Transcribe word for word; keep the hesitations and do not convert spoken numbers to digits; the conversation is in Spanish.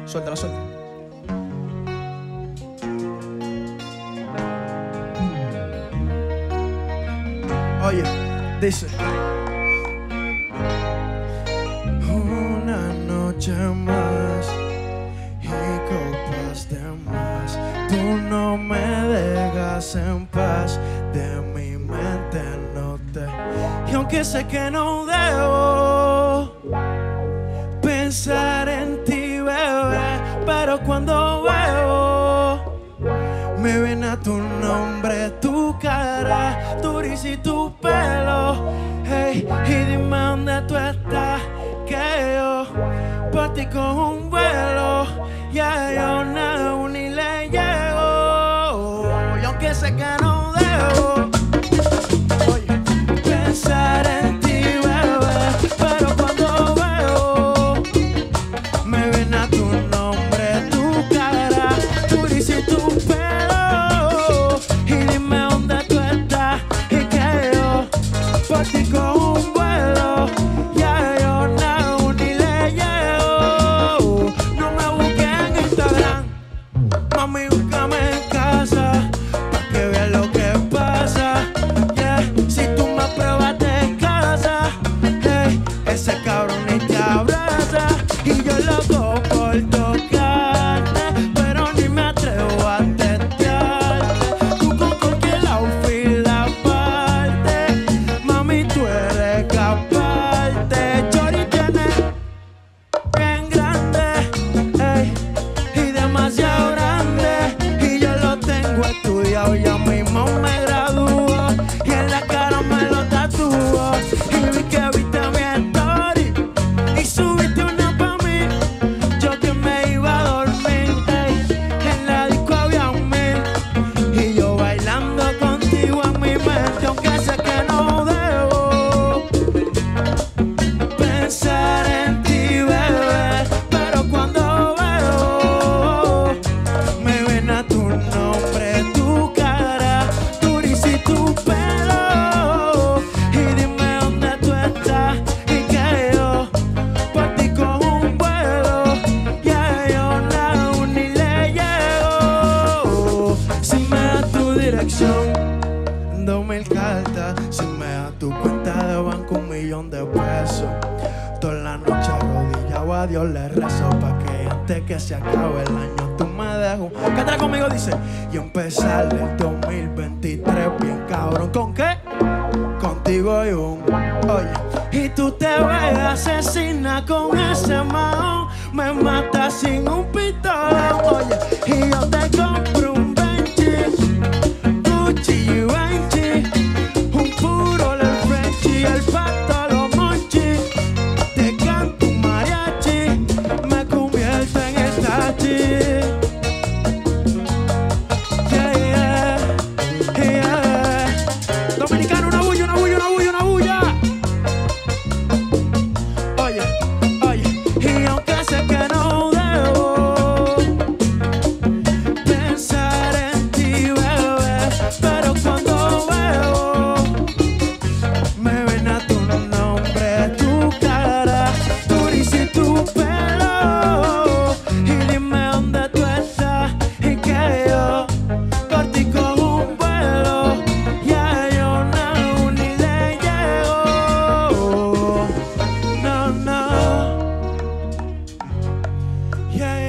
Suéltala, suéltala. Oye, dice: una noche más y copas de más. Tú no me dejas en paz, de mi mente no te. Y aunque sé que no debo pensar en ti, bebé, pero cuando veo me viene a tu nombre, tu cara, tu risa y tu pelo. Hey, y dime dónde tú estás, que yo por ti cojo un vuelo. Ya yo nada ni le llego. Y aunque sé que no debo oye, pensar en ti, bebé, pero cuando veo me viene a tu nombre, tu cara, tu risa y tu pelo. Y dime dónde tú estás y que yo por ti cojo un vuelo. Ya yo nada ni le llego. No me busques en Instagram, mami, búscame en casa pa' que veas lo que pasa. Yeah, si tú me pruebas de casa, hey, ese cabrón ni te abraza. Y yo loco por tocarte, pero ni me atrevo a testearte. Tú con cualquier outfit la parte, mami, tú eres capaz de chori tienes bien grande, ey, y demasiado grande. Y yo lo tengo estudiado, ya mismo me gradúo y en la cara me lo tatúo. Y vi que viste mi story y subiste una pa' mí. Yo que me iba a dormir, ey, en la disco había un mil y yo bailando contigo en mi mente. Aunque sé que no debo pensar en ti, bebé, pero cuando veo me viene a tu nombre, tu cara, tu risa y tu pelo. Y dime dónde tú estás y que yo por ti cojo un vuelo. Ya yo nada ni le llego. Si me das tu dirección, dos mil cartas. Si me das tu cuenta de banco, un millón de pesos. Toda la noche arrodillado a Dios le rezo pa' que antes que se acabe el año tú me dejes. Canta conmigo, dice: y empezar el dos mil veintitrés bien cabrón. ¿Con qué? Contigo y un oye. Y tú te ves asesina con ese mahón. Me matas sin un pistolón, oye. Y yo te compro un Benchi, Gucci y Benchi, un puro el Frenchy, el pato lo monchi. Te canto un mariachi, me convierto en el tachi. Yeah, yeah, yeah. Dominicano, una bulla, una bulla, una bulla, una bulla. Oye, oye, y aunque sé que no debo pensar en ti, bebé, pero cuando veo me viene a tu nombre, tu cara, tu risa y tu pelo. Y dime dónde tú estás y que yo por ti cojo un vuelo. Ya yo nada ni le llego. No, no. Yeah,